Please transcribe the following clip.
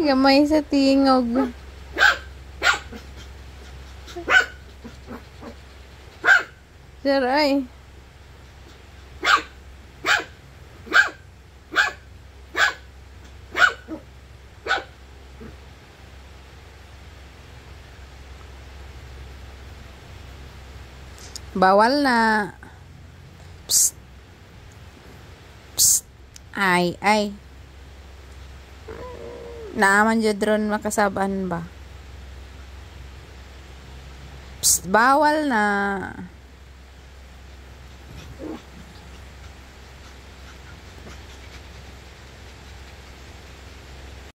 gamay sa tingog. Sir, ay. Bawal na. Psst. Psst. Ay. Naaman dyan drone makasabaan ba? Psst, bawal na.